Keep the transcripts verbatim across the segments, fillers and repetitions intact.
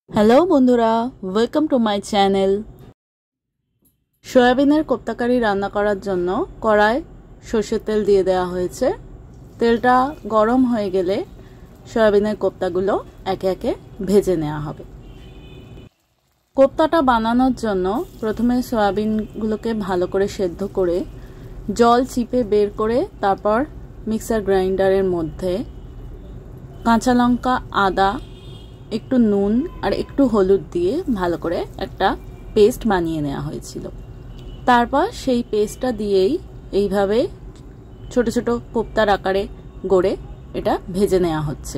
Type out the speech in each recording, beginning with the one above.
Hello বন্ধুরা, welcome to my channel. সয়াবিনের কোপ্তাকারি রান্না করার জন্য কড়ায় সরষের তেল দিয়ে দেওয়া হয়েছে। তেলটা গরম হয়ে গেলে সয়াবিনের কোপ্তাগুলো একে একে ভেজে নেওয়া হবে। কোপ্তাটা বানানোর জন্য প্রথমে সয়াবিনগুলোকে ভালো করে সেদ্ধ করে জল চিপে বের করে তারপর মিক্সার গ্রাইন্ডারের মধ্যে কাঁচা লঙ্কা, আদা, একটু নুন আর একটু হলুদ দিয়ে ভালো করে একটা পেস্ট বানিয়ে নেওয়া হয়েছিল। তারপর সেই পেস্টটা দিয়েই এইভাবে ছোট ছোট কোপ্তার আকারে গড়ে এটা ভেজে নেওয়া হচ্ছে।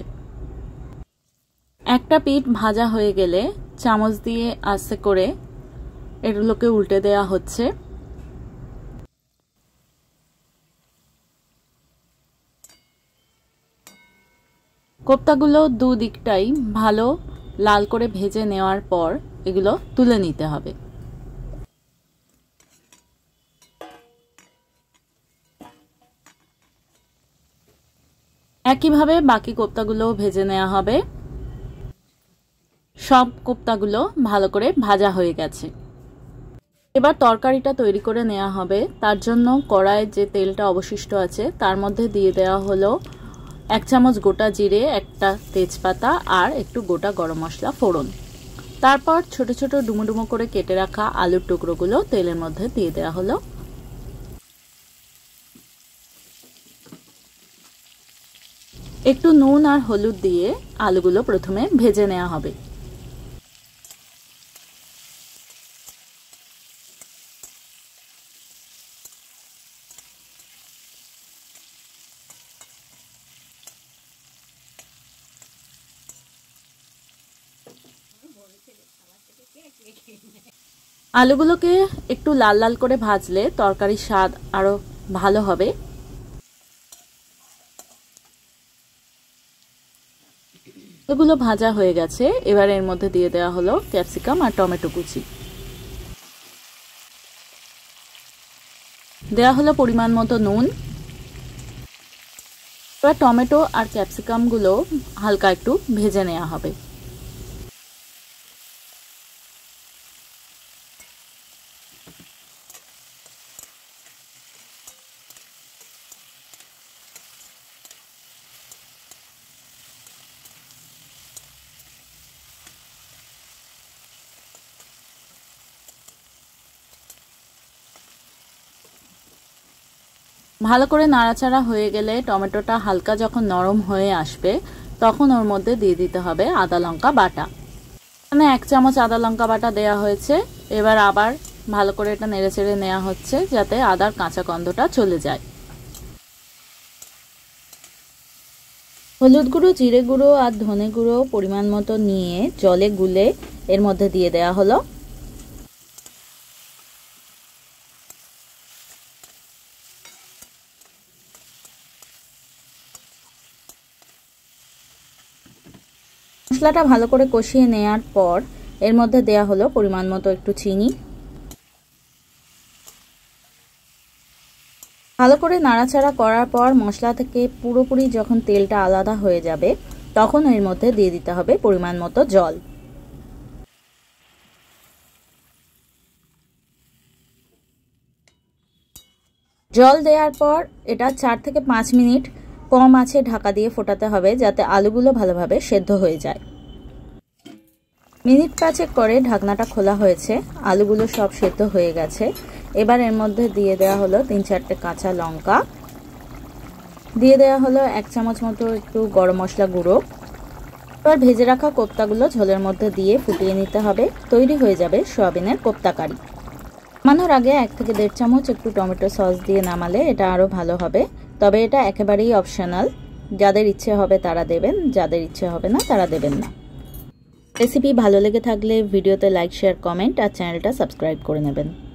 একটা পিঠ ভাজা হয়ে গেলে চামচ দিয়ে আস্তে করে এগুলোকে উল্টে দেওয়া হচ্ছে। কোপ্তাগুলো দুদিকটাই ভালো লাল করে ভেজে নেওয়ার পর এগুলো তুলে নিতে হবে। একইভাবে বাকি কোপ্তাগুলো ভেজে নেওয়া হবে। সব কোপ্তাগুলো ভালো করে ভাজা হয়ে গেছে। এবার তরকারিটা তৈরি করে নেওয়া হবে। তার জন্য কড়াইয়ে যে তেলটা অবশিষ্ট আছে তার মধ্যে দিয়ে দেওয়া হলো এক চামচ গোটা জিরে, একটা তেজপাতা আর একটু গোটা গরম মশলা ফোড়ন। তারপর ছোট ছোট ডুমো ডুমো করে কেটে রাখা আলুর টুকরোগুলো তেলের মধ্যে দিয়ে দেওয়া হলো। একটু নুন আর হলুদ দিয়ে আলুগুলো প্রথমে ভেজে নেওয়া হবে। আলুগুলোকে একটু লাল লাল করে ভাজলে তরকারির স্বাদ আরো ভালো হবে। আলুগুলো ভাজা হয়ে গেছে। এবার এর মধ্যে দিয়ে দেওয়া হলো ক্যাপসিকাম আর টমেটো কুচি। দেওয়া হলো পরিমাণ মতো নুন। এবার টমেটো আর ক্যাপসিকাম গুলো হালকা একটু ভেজে নেওয়া হবে। ভালো করে নাড়াচাড়া হয়ে গেলে টমেটোটা হালকা যখন নরম হয়ে আসবে তখন ওর মধ্যে দিয়ে দিতে হবে আদা লঙ্কা বাটা। এখানে এক চামচ আদা লঙ্কা বাটা দেওয়া হয়েছে। এবার আবার ভালো করে এটা নেড়েচেড়ে নেওয়া হচ্ছে যাতে আদার কাঁচা গন্ধটা চলে যায়। হলুদ গুঁড়ো, জিরে গুঁড়ো আর ধনে গুঁড়ো পরিমাণ মতো নিয়ে জলে গুলে এর মধ্যে দিয়ে দেওয়া হলো। মশলাটা ভালো করে কষিয়ে নেওয়ার পর এর মধ্যে দেয়া হলো পরিমাণ মতো একটু চিনি। ভালো করে নাড়াচাড়া করার পর মশলা থেকে পুরোপুরি যখন তেলটা আলাদা হয়ে যাবে তখন এর মধ্যে দিয়ে দিতে হবে পরিমাণ মতো জল। জল দেওয়ার পর এটা চার থেকে পাঁচ মিনিট কম আঁচে ঢাকা দিয়ে ফোটাতে হবে যাতে আলুগুলো ভালোভাবে সেদ্ধ হয়ে যায়। মিনিট পাঁচেক করে ঢাকনাটা খোলা হয়েছে, আলুগুলো সব সেদ্ধ হয়ে গেছে। এবার এর মধ্যে দিয়ে দেওয়া হলো তিন চারটে কাঁচা লঙ্কা, দিয়ে দেওয়া হলো এক চামচ মতো একটু গরম মশলা গুঁড়ো। এবার ভেজে রাখা কোপ্তাগুলো ঝোলের মধ্যে দিয়ে ফুটিয়ে নিতে হবে। তৈরি হয়ে যাবে সয়াবিনের কোপ্তা কারি। নামানোর আগে এক থেকে দেড় চামচ একটু টমেটো সস দিয়ে নামালে এটা আরও ভালো হবে, তবে এটা একেবারেই অপশনাল। যাদের ইচ্ছে হবে তারা দেবেন, যাদের ইচ্ছে হবে না তারা দেবেন না। রেসিপি ভালো লেগে থাকলে ভিডিওতে লাইক, শেয়ার, কমেন্ট আর চ্যানেলটা সাবস্ক্রাইব করে নেবেন।